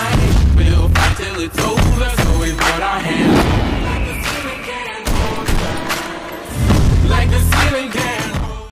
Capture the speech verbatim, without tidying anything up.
fight. We'll fight till it's over, so we put our hands